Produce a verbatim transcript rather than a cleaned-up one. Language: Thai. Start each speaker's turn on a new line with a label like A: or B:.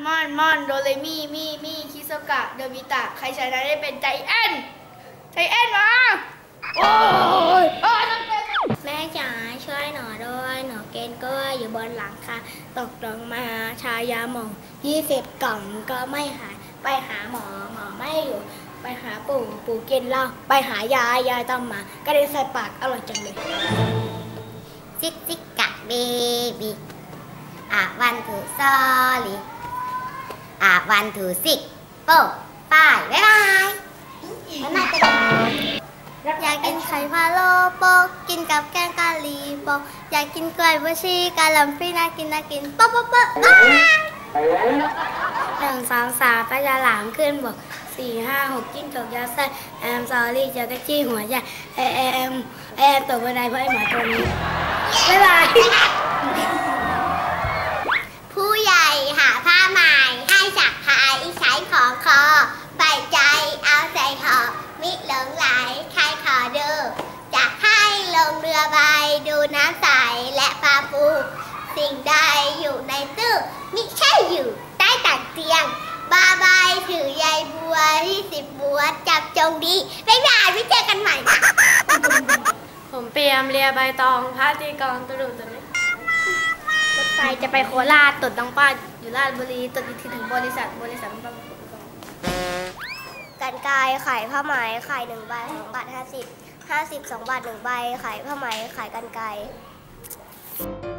A: มอนมอนโดเรมีมีมีคิโซกะเดบิตะใครชนะได้เป็นใจแอนใจแอนมาโอ้ยแม่จ๋าช่วยหนูด้วยหนูเกณฑ์กล้วยอยู่บนหลังค่ะตกลงมาชายาหมองยี่สิบกล่องก็ไม่หายไปหาหมอหมอไม่อยู่ไปหาปู่ปู่กินเหล้าไปหายายยายต้องมาก็ได้ใส่ปากอร่อยจังเลย
B: ซิกซิกกะเบบีอ่ะวันถูซอลี่อ่ะวันถูซิกโป้ป้ายบ๊ายบายแล้วนายจะอยากกินไข่พะโล้โปกกินกับแกงกะหรี่โปกอยากกินกล้วยบวชีกะหล่ำปลีน่ากินน่ากินโป๊ะโป๊ะโป๊ะหนึ่งสองสามปลาฉลามขึ้นบกสี่ห้าหกจิ้งจกยาวไส้แอมซอรี่เจอกระจี้หัวใหญ่แอมแอมตกบันไดเพราะไอหมาตัวนี้บ๊ายบายผู้ใหญ่หาผ้าใหม่ให้สักผ้าอีใช้ของคอใส่ใจเอาใส่ห่อมิหลงไหลใครขอดูจะให้ลงเรือใบดูน้ำใสและปลาปูสิ่งใดอยู่ในตู้มิใช่อยู่ใต้ตักเตียงบาใบถือใยบัวที่สิบบัวจับจงดีบ๊ายบายไว้เจอกันใหม่
A: ผมเปียมเรียใบตองพระตีกองตุลุตุลุรถไฟจะไปโคราชตดน้องป้าอยู่ราชบุรีตดอีกทีถึงบริษัทบริษัทน้องป้า
B: กันไกรขายผ้าไหมขายหนึ่งใบสองบาทห้าสิบห้าสิบสองบาทหนึ่งใบขายผ้าไหมขายกันไกร